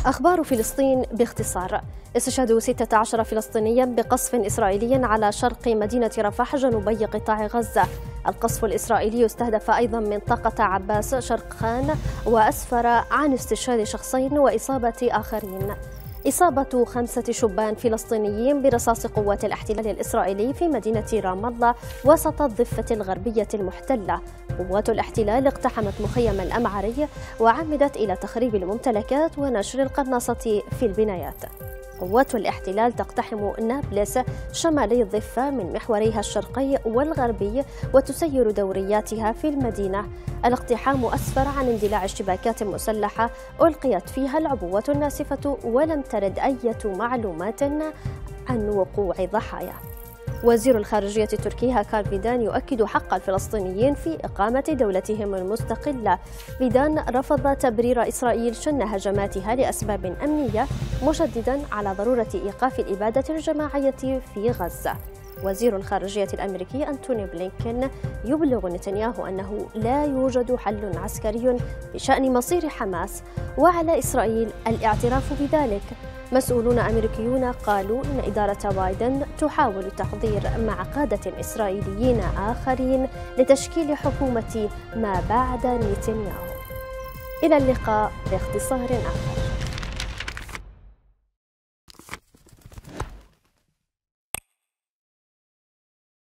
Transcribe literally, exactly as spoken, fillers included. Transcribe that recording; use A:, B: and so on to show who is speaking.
A: أخبار فلسطين باختصار. استشهاد ستة عشر فلسطينيا بقصف إسرائيلي على شرق مدينة رفح جنوبي قطاع غزة. القصف الإسرائيلي استهدف أيضا منطقة عباس شرق خان وأسفر عن استشهاد شخصين وإصابة آخرين. إصابة خمسة شبان فلسطينيين برصاص قوات الاحتلال الإسرائيلي في مدينة رام الله وسط الضفة الغربية المحتلة. قوات الاحتلال اقتحمت مخيم الأمعري وعمدت إلى تخريب الممتلكات ونشر القناصة في البنايات. قوات الاحتلال تقتحم نابلس شمالي الضفة من محوريها الشرقي والغربي وتسير دورياتها في المدينة. الاقتحام أسفر عن اندلاع اشتباكات مسلحة ألقيت فيها العبوات الناسفة ولم ترد أي معلومات عن وقوع ضحايا. وزير الخارجية التركي هاكان فيدان يؤكد حق الفلسطينيين في إقامة دولتهم المستقلة. فيدان رفض تبرير إسرائيل شن هجماتها لأسباب أمنية، مشددا على ضرورة إيقاف الإبادة الجماعية في غزة. وزير الخارجية الأمريكي أنتوني بلينكين يبلغ نتنياهو أنه لا يوجد حل عسكري بشأن مصير حماس، وعلى إسرائيل الاعتراف بذلك. مسؤولون أمريكيون قالوا إن إدارة بايدن تحاول التحضير مع قادة إسرائيليين آخرين لتشكيل حكومة ما بعد نتنياهو. إلى اللقاء باختصار آخر.